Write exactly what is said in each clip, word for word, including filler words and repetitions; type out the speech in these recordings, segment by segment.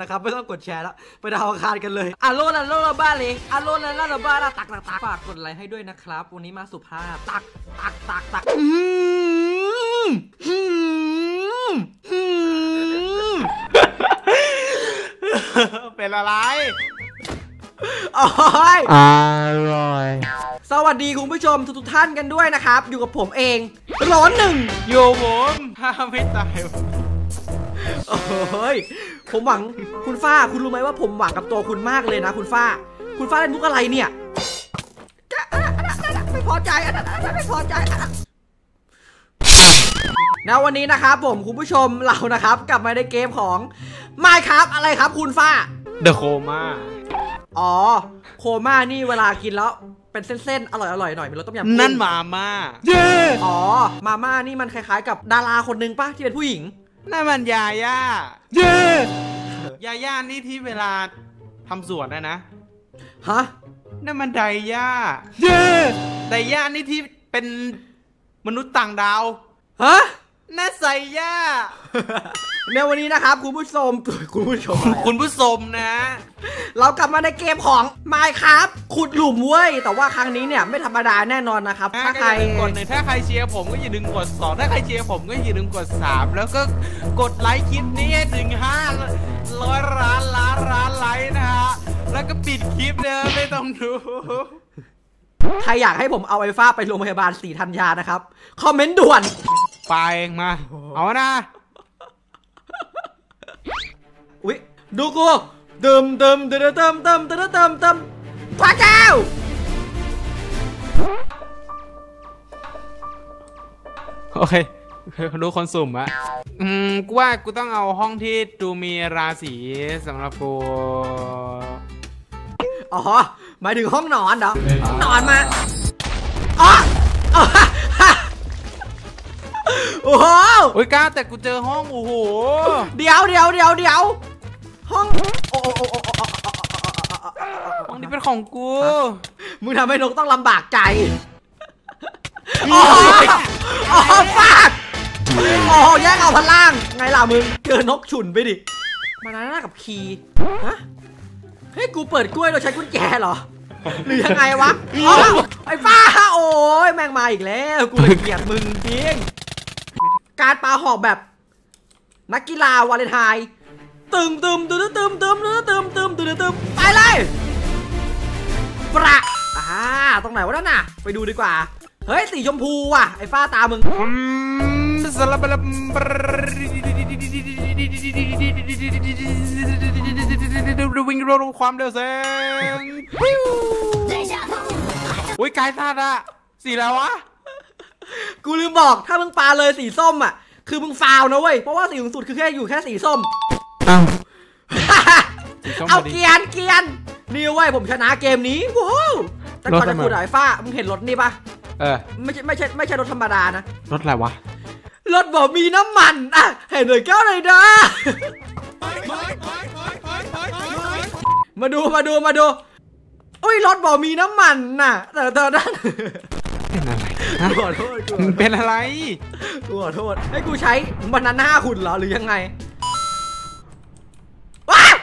นะครับไม่ต้องกดแชร์แล้วไปดาวอังคารกันเลยอ่ะโลนันโลนาบ้าเลยอ่ะโลนันโลนาบ้าตักตักตักฝากกดไลค์ให้ด้วยนะครับวันนี้มาสุภาพตักตักตักตักเป็นอะไรโอ้ยอร่อยสวัสดีคุณผู้ชมทุกท่านกันด้วยนะครับอยู่กับผมเองร้อนหนึ่งอยู่ผมถ้าไม่ตายโอ้ยผมหวังคุณฟ้าคุณรู้ไหมว่าผมหวังกับตัวคุณมากเลยนะคุณฟ้าคุณฟ้าเล่นมุกอะไรเนี่ยไม่พอใจไม่พอใจนะวันนี้นะครับผมคุณผู้ชมเรานะครับกลับมาในเกมของ Minecraft อะไรครับคุณฟ้า The Coma อ๋อโคม่านี่เวลากินแล้วเป็นเส้นๆอร่อยๆหน่อยมีรสต้มยำนั่นมาม่าเย้อ๋อมาม่านี่มันคล้ายๆกับดาราคนนึงป่ะที่เป็นผู้หญิงนั่นมันยาย่าเย้ยาย่านี่ที่เวลาทำสวนนะนะฮะนั่นมันไดย่าเย้ไดย่านี่ที่เป็นมนุษย์ต่างดาวฮะน่าใส่ย่าในวันนี้นะครับคุณผู้ชมคุณผู้ชมคุณผู้ชมนะเรากลับมาในเกมของ Minecraft ขุดหลุมเว้ยแต่ว่าครั้งนี้เนี่ยไม่ธรรมดาแน่นอนนะครับถ้าใครกดหนึ่งถ้าใครเชียร์ผมก็อย่าลืมกดสองถ้าใครเชียร์ผมก็อย่าลืมกดสามแล้วก็กดไลค์คลิปนี้ให้ถึงห้าร้อยล้านล้านล้านไลค์นะฮะแล้วก็ปิดคลิปเลยไม่ต้องดูใครอยากให้ผมเอาไอ้ฟ้าไปโรงพยาบาลศรีธัญญานะครับคอมเมนต์ด่วนไปเองมาเอานะอุ๊ยดูกูเติมเติมเติมเติมเติมเติมเติมเติมพระเจ้าโอเคดูคนสุ่มอะอืมกูว่ากูต้องเอาห้องที่ดูมีราศีสำหรับกูอ๋อหมายถึงห้องนอนเหรอห้องนอนมาอ๋อโอ้โหโอ้ยก้าแต่กูเจอห้องโอ้โหเดี๋ยวเดี๋ยวเดี๋ยวเดี๋ยวห้องโอ้โอ้ห้องนี้เป็นของกูมึงทำให้นกต้องลำบากใจโอ้โอ้ฟาดโอ้แย่งเอาพันล่างไงล่ะมึงเจอนกฉุนไปดิมาหน้ากับคีฮะให้กูเปิดกล้วยโดยใช้กุญแจเหรอหรือยังไงวะไอ้ฟ้าโอ้ยแม่งมาอีกแล้วกูเลยเกลียดมึงจริงการปาหอกแบบนักกีฬาวาเลนไทน์ตึมตึมตึมตึมตึมตึมตึมตึมตึมตึมไปเลยประอ่าตรงไหนวะนั่นน่ะไปดูดีกว่าเฮ้ยสีชมพูว่ะไอ้ฟ้าตามึงสลับลับวิ่งรถความเร็วแซงอุ้ยกายซาดอะสีแล้ววะกูลืมบอกถ้ามึงปาเลยสีส้มอ่ะคือมึงฟาวนะเว้ยเพราะว่าสีสูงสุดคือแค่อยู่แค่สีส้มเอาเกียนเกียนนี่เว้ยผมชนะเกมนี้ว้าวแต่ก่อนจะกูด่าไอ้ฟ้ามึงเห็นรถนี่ปะเออไม่ใช่ไม่ใช่ไม่ใช่รถธรรมดานะรถอะไรวะรถบอกมีน้ำมันอ่ะเห็นเลยเก้าเลยนะมาดูมาดูมาดูอุ้ยรถบอกมีน้ำมันน่ะแต่เธอนั่นเป็นอะไรขอโทษเป็นอะไรกูขอโทษให้กูใช้บานาน่าหุ่นเหรอหรือยังไงว้าว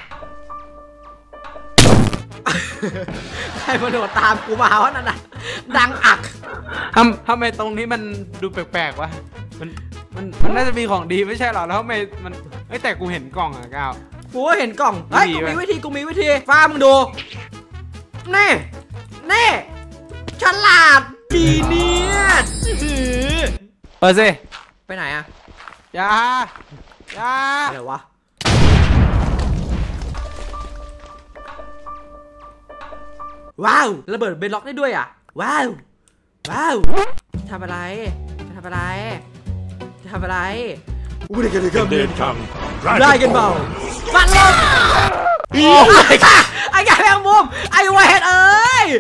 ใครมาโดดตามกูมาวะนั่นน่ะดังอักทำทำไมตรงนี้มันดูแปลกๆวะมันมันมันน่าจะมีของดีไม่ใช่หรอแล้วทำไมมันเฮ้ยแต่กูเห็นกล่องอ่ะก้าวกูเห็นกล่องเฮ้ยกูมีวิธีกูมีวิธีฟ้ามึงดูนี่นี่ฉลาดดีเนี่ยเปิดสิไปไหนอะอย่าอย่าอะไรวะว้าวระเบิดเบนล็อกได้ด้วยอ่ะว้าวว้าวทำอะไรทำอะไรทำอะไรอุ้ยเด็กๆเดินทางได้กันเปล่าฟันลงโอ้ยไอ้ใหญ่แมงมุมไอ้เวทเอ้ย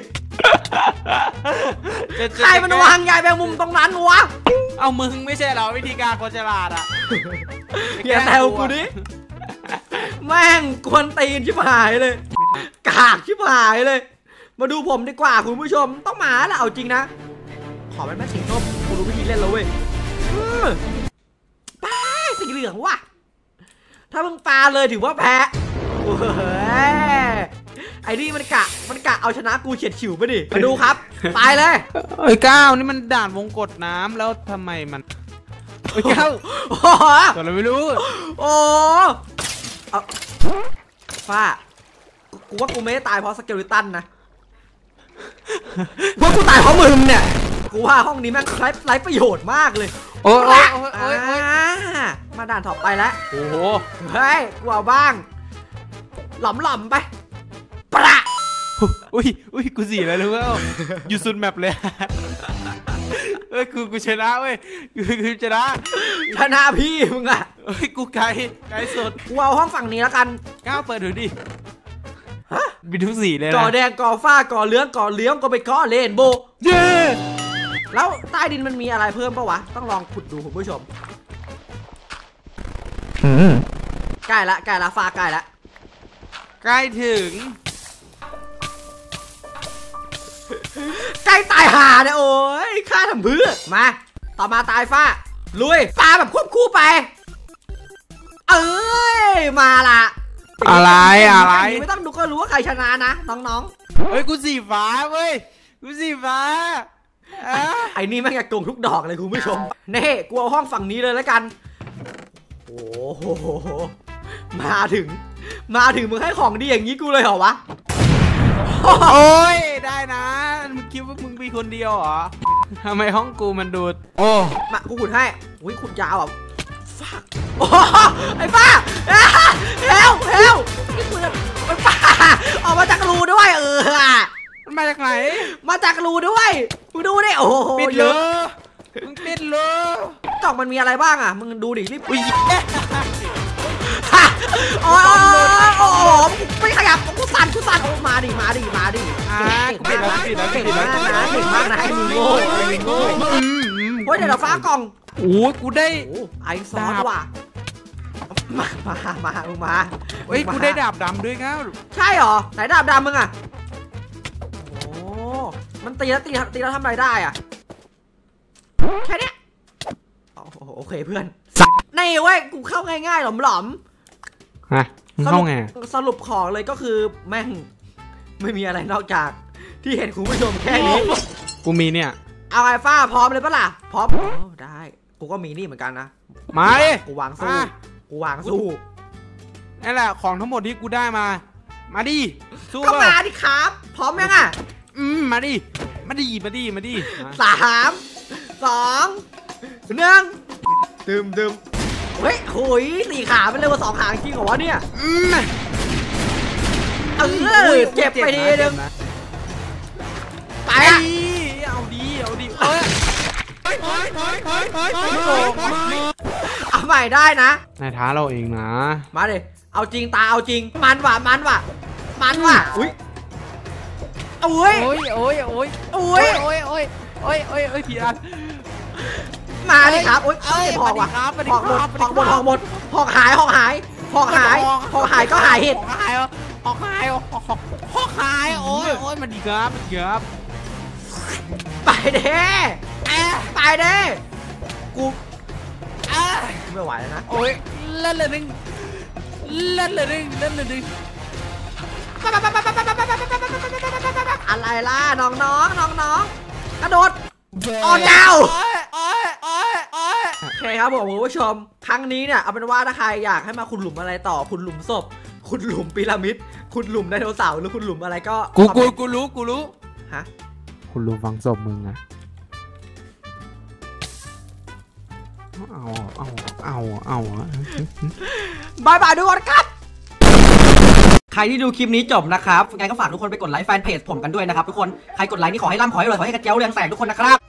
ใครมันวางใหญ่แมงมุมตรงนั้นวะเอามึงไม่ใช่เหรอวิธีการคนฉลาดอ่ะอย่าแซวกูดิแม่งกวนตีนชิบหายเลยกากชิบหายเลยมาดูผมดีกว่าคุณผู้ชมต้องมาแล้วเอาจริงนะขอเป็นแม่สีส้มกูรู้วิธีเล่นแล้วเว้ยป้าสีเหลืองว่ะถ้ามึงปาเลยถือว่าแพ้ไอ้นี่มันกะมันกะเอาชนะกูเฉียดฉิวไปดิมาดูครับตายเลยเอ้ยก้าวนี่มันด่านวงกดน้ำแล้วทำไมมันเอ้ยก้าวโอ้โหตัวเราไม่รู้โอ้เอาฟ้ากูว่ากูไม่ได้ตายเพราะสเกลิตันนะว่ากูตายเพราะมึงเนี่ยกูว่าห้องนี้แม่งไร้ไร้ประโยชน์มากเลยโอ้ยโอ้ยโอ้ยโอ้ยโอ้ยอ่ามาด่านต่อไปแล้วโอ้โหเฮ้ยกูเอาบ้างหล่อมหล่อมๆไปประอุ้ยอุ้ยกูสี่แล้วรู้ว่าอยู่สุดแมปเลยเอ้ยกูกูชนะเว้ยกูกูชนะชนะพี่มึงอะเอ้ยกูไกลไกลสุดกูเอาห้องฝั่งนี้แล้วกันก้าวเปิดดูดิฮะมีทุกสีเลยนะก่อแดงก่อฟ้าก่อเหลืองก่อเหลี้ยงก็ไปก่อเลนโบเย้แล้วใต้ดินมันมีอะไรเพิ่มปะวะต้องลองขุดดูคุณผู้ชมใกล้ละใกล้ละฟ้าใกล้ละใกล้ถึงใกล้ตายห่าเนี่ยโอ้ยฆ่าทำเพื่อมาต่อมาตายฟ้าลุยฟ้าแบบควบคู่ไปเอ้ยมาละอะไรอะไรไม่ต้องดูก็รู้ว่าใครชนะนะน้องเฮ้ยกูสีฟ้าเว้ยกูสีฟ้าอ่ะๆไอ้นี่แม่งอยากโกงทุกดอกเลยคุณผู้ชมเน่กูเอาห้องฝั่งนี้เลยแล้วกันโอ้โหมาถึงมาถึงมึงให้ของดีอย่างนี้กูเลยเหรอวะโอ้ยได้นะมึงคิดว่ามึงมีคนเดียวเหรอทำไมห้องกูมันดูดโอ้มากูขุดให้อุ้ยขุดยาวอ่ะฟ้าโอ้ไอ้ฟ้าเฮลเฮลนี่กูจะไอ้ฟ้าออกมาจากรูด้วยเออมันมาจากไหนมาจากรูด้วยมึงดูดิโอ้โหปิดเยเลอะยมึงปิดเลยกล่องมันมีอะไรบ้างอ่ะมึงดูดิรีบอุ้ยโอ้โอ้โหไม่ขยับกูสั่นกูสั่นโอ้มาดิมาดิมาดิอ่าเก่งปิดแล้วมากปิดแล้วเก่งปิดมากแล้วนะเก่งมากนะไอ้มึงโง่ไอ้มึงโง่อืมอืมเฮ้ยเดี๋ยวเราฟ้ากล่องโอ้ยกูได้โอ้ไอซอสว่ะมามามามึงมาเฮ้ยกูได้ดาบดำด้วยครับใช่เหรอไหนดาบดำมึงอ่ะโอ้มันตีแล้วตีตีแล้วทำอะไรได้อ่ะแค่เนี้ยโอเคเพื่อนนี่เว้ยกูเข้าง่ายๆหลอมฮะมึงเข้าไงสรุปของเลยก็คือแม่งไม่มีอะไรนอกจากที่เห็นคุณผู้ชมแค่นี้กูมีเนี่ยเอาไอ้ฟ้าพร้อมเลยปะล่ะพร้อมได้กูก็มีนี่เหมือนกันนะมาดิกูวางสู้กูวางสู้นั่นแหละของทั้งหมดที่กูได้มา มาดิสู้ก็เปมาล่าดิครับพร้อมยังอ่ะอืมมาดิมาดิมาดิมาดิมาสามสองหนึ่งดึมดึมเฮ้ยโหยสี่ขาเป็นเลยว่าสองขาจริงเหรอวะเนี่ยอืมเออเจ็บไปทีนึงไปไปอ่ะเอาดีเอาดีเอ้ยเฮ้ยเฮ้ยเฮ้ยเฮ้ยเฮ้ยเฮ้ยเอาใหม่ได้นะนายท้าเราเองนะมาดิเอาจริงตาเอาจริงมันว่ะมันว่ะมันว่ะอุ้ยอุ้ยโอ้ยโอ้ยโอ้ยอุ้ยโอ้ยโอ้ยโอ้ยโอ้ยโอ้ยทีอันมาดิครับอุ้ยเอ้ยหอกว่ะสวัสดีหอกหมดครับหอกหมดหอกหมดหอกหายหอกหายหอกหายหอกหายก็หายเห็ดหอกหายเหรอหอกหายเหรอหอกหอกหอกหายโอ้ยโอ้ยมันดีครับมันดีครับไปเด้ไปเด้กูอ่ะไม่ไหวแล้วนะโอ้ยเล่นเลยนึงเล่นเลยนึงเล่นเลยนึงอะไรล่ะน้องน้องน้องน้องกระโดดอ๋อเจ้าโอ้ยโอ้ยโอ้ยโอ้ยโอเคครับผมคุณผู้ชมครั้งนี้เนี่ยเอาเป็นว่าถ้าใครอยากให้มาขุดหลุมอะไรต่อขุดหลุมศพขุดหลุมพีระมิดขุดหลุมไดโนเสาร์หรือขุดหลุมอะไรก็กูกูกูรู้กูรู้ฮะคุณรู้ฟังศพมึงอะเอาเอาเอาเอาบายบายทุกคนครับใครที่ดูคลิปนี้จบนะครับยังไงก็ฝากทุกคนไปกดไลค์แฟนเพจผมกันด้วยนะครับทุกคนใครกดไลค์นี่ขอให้ร่ำขอให้รวยขอให้กระเจียวเรืองแสงทุกคนนะครับ